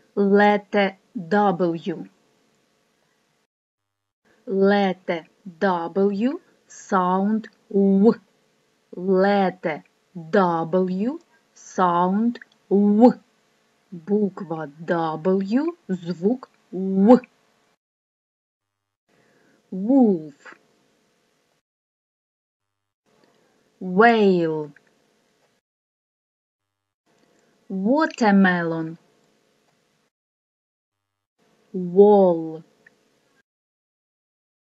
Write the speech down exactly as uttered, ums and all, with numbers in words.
Letter W. Letter W, sound W. Letter W, sound W. Буква W, звук W. Wolf. Whale. Watermelon. Wall.